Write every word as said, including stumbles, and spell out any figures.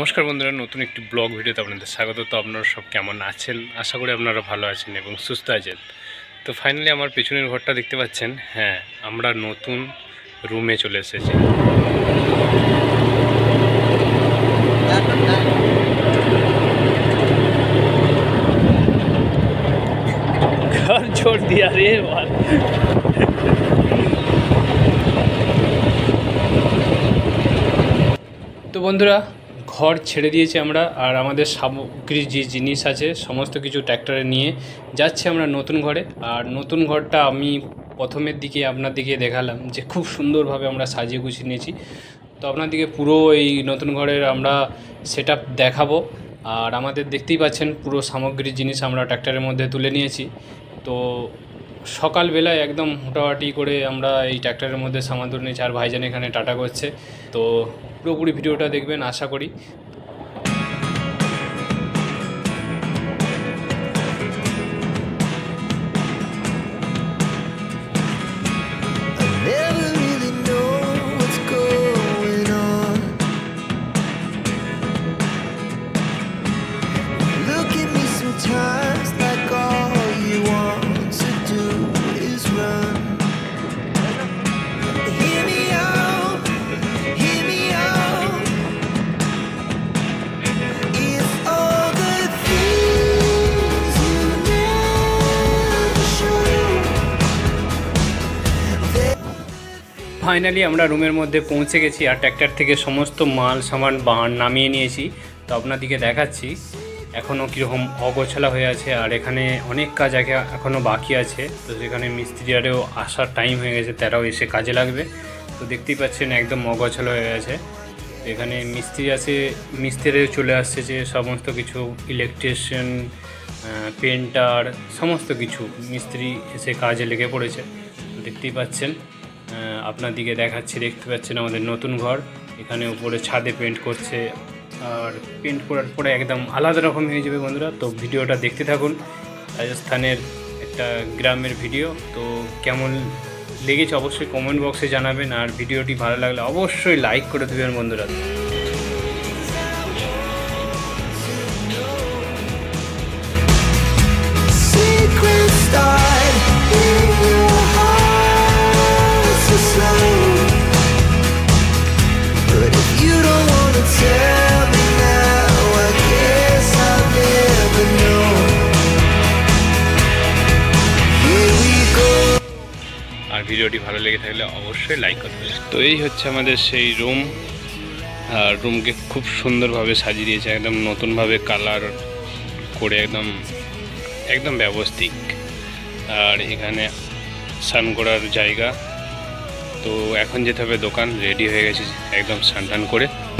নমস্কার বন্ধুরা, নতুন একটি ব্লগ ভিডিওতে আপনাদের স্বাগত। তো আপনারা সব কেমন আছেন? আশা করি আপনারা ভালো আছেন এবং সুস্থ আছেন। তো ফাইনালি আমার পেছনের ঘরটা দেখতে পাচ্ছেন। হ্যাঁ, আমরা নতুন রুমে চলে এসেছি। ঘর ছোড় দিয়া রে বাল। তো বন্ধুরা, ঘর ছেড়ে দিয়েছি আমরা, আর আমাদের সামগ্রী যে জিনিস আছে সমস্ত কিছু ট্র্যাক্টরে নিয়ে যাচ্ছি আমরা নতুন ঘরে। আর নতুন ঘরটা আমি প্রথমের দিকে আপনার দিকে দেখালাম যে খুব সুন্দরভাবে আমরা সাজিয়ে গুছিয়ে নিয়েছি। তো আপনাদেরকে পুরো এই নতুন ঘরের আমরা সেট আপ দেখাবো। আর আমাদের দেখতেই পাচ্ছেন পুরো সামগ্রী জিনিস আমরা ট্র্যাক্টরের মধ্যে তুলে নিয়েছি। তো সকালবেলায় একদম মোটামুটি করে আমরা এই ট্র্যাক্টরের মধ্যে সামান তুলে নিয়েছি, আর ভাইজান এখানে টাটা করছে। তো পুরোপুরি ভিডিওটা দেখবেন আশা করি। ফাইনালি আমরা রুমের মধ্যে পৌঁছে গেছি, আর ট্র্যাক্টর থেকে সমস্ত মাল সামান বাহার নামিয়ে নিয়েছি। তো আপনাদেরকে দেখাচ্ছি এখনও কীরকম অগোছালা হয়ে আছে, আর এখানে অনেক কাজ আগে এখনও বাকি আছে। তো সেখানে মিস্ত্রিরাও আসার টাইম হয়ে গেছে, তারাও এসে কাজে লাগবে। তো দেখতেই পাচ্ছেন একদম অগোছালা হয়ে গেছে। এখানে মিস্ত্রি আছে, মিস্ত্রিও চলে আসছে, যে সমস্ত কিছু ইলেকট্রিশিয়ান, পেন্টার, সমস্ত কিছু মিস্ত্রি এসে কাজে লেগে পড়েছে। তো দেখতেই পাচ্ছেন, আপনার দিকে দেখাচ্ছি, দেখতে পাচ্ছেন আমাদের নতুন ঘর। এখানে উপরে ছাদে পেন্ট করছে, আর পেন্ট করার পরে একদম আলাদা রকম হয়ে যাবে বন্ধুরা। তো ভিডিওটা দেখতে থাকুন, রাজস্থানের একটা গ্রামের ভিডিও। তো কেমন লেগেছে অবশ্যই কমেন্ট বক্সে জানাবেন, আর ভিডিওটি ভালো লাগলে অবশ্যই লাইক করে দেবেন বন্ধুরা। আর ভিডিওটি ভালো লেগে থাকলে অবশ্যই লাইক করতে হবে। তো এই হচ্ছে আমাদের সেই রুম, আর রুমকে খুব সুন্দরভাবে সাজিয়ে দিয়েছে, একদম নতুনভাবে কালার করে, একদম একদম ব্যবস্থিত। আর এখানে স্নান করার জায়গা। তো এখন যেতে হবে দোকান, রেডি হয়ে গেছি একদম স্নান টান করে।